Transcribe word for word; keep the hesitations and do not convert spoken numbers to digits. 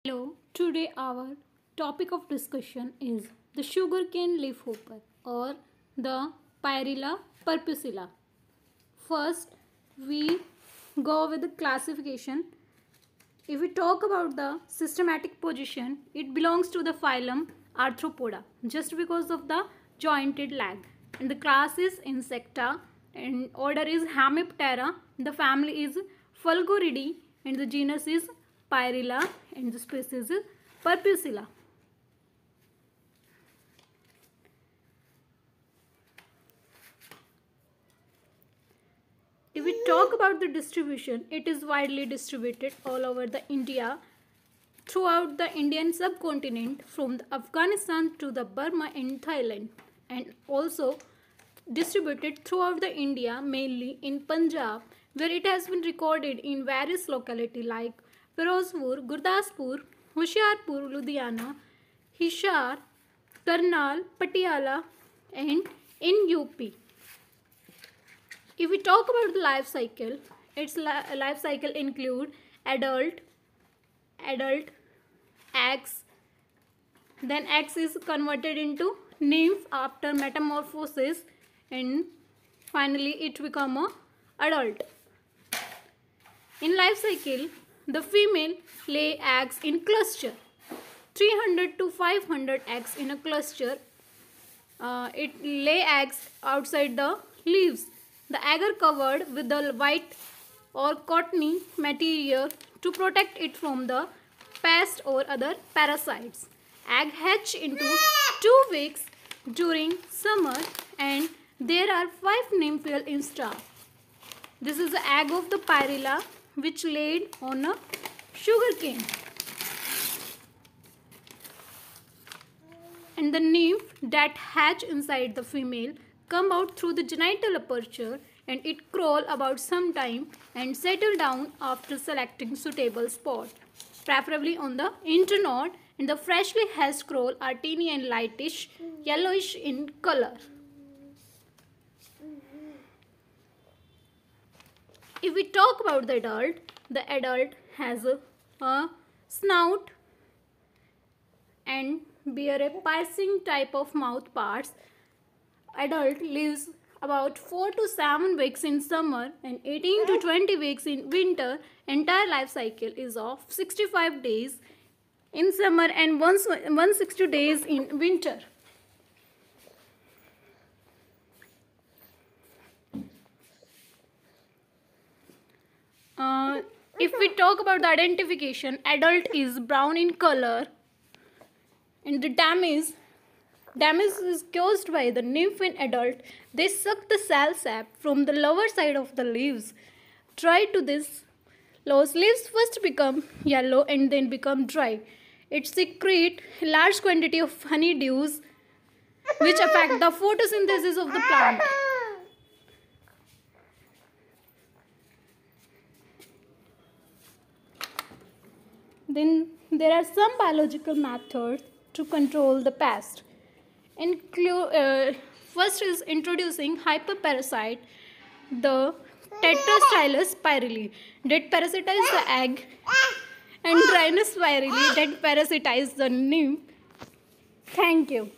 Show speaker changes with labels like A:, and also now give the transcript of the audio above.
A: Hello, today our topic of discussion is the sugarcane leafhopper or the Pyrilla purpusilla. First, we go with the classification. If we talk about the systematic position, it belongs to the phylum Arthropoda just because of the jointed leg. And the class is Insecta and order is Hemiptera. The family is Fulguridae and the genus is Pyrilla and the species is Purpusilla. If we talk about the distribution, it is widely distributed all over the India, throughout the Indian subcontinent from the Afghanistan to the Burma and Thailand, and also distributed throughout the India, mainly in Punjab, where it has been recorded in various localities like Firozpur, Gurdaspur, Hoshiarpur, Ludhiana, Hisar, Karnal, Patiala and in U P. If we talk about the life cycle, its life cycle include adult, adult, eggs, then eggs is converted into nymph after metamorphosis and finally it become a adult. In life cycle, the female lay eggs in cluster, three hundred to five hundred eggs in a cluster. Uh, it lay eggs outside the leaves. The egg are covered with the white or cottony material to protect it from the pest or other parasites. Egg hatch into two weeks during summer and there are five nymphal instar. This is the egg of the Pyrilla which laid on a sugarcane. And the nymph that hatch inside the female come out through the genital aperture and it crawl about some time and settle down after selecting suitable spot, preferably on the internode, and the freshly hatched scroll are teeny and lightish yellowish in color. If we talk about the adult, the adult has a, a snout and bear a piercing type of mouth parts. Adult lives about four to seven weeks in summer and eighteen to twenty weeks in winter. Entire life cycle is of sixty-five days in summer and one hundred sixty days in winter. Uh, if we talk about the identification, adult is brown in color and the damage Damage is caused by the nymph in adult. They suck the cell sap from the lower side of the leaves. Dry to this, those leaves first become yellow and then become dry. It secretes a large quantity of honeydews which affect the photosynthesis of the plant. Then there are some biological methods to control the pest. Include, uh, first is introducing hyperparasite, the Tetrastylus pyrrhili that parasitize the egg and Drynus pyrrhili that parasitize the nymph. Thank you.